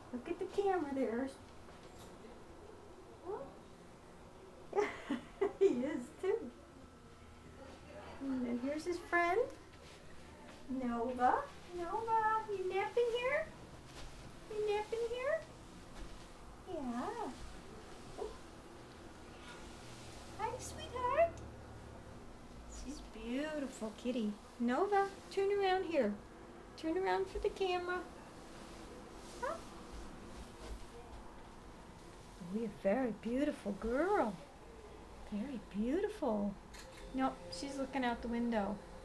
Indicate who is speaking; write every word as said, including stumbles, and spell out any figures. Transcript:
Speaker 1: Look at the camera there. He is too. And then here's his friend, Nova. Nova, you napping here? You napping here? Yeah. Oh. Hi, sweetheart. She's beautiful kitty. Nova, turn around here. Turn around for the camera. Huh? Oh, you're a very beautiful girl. Very beautiful. Nope, she's looking out the window.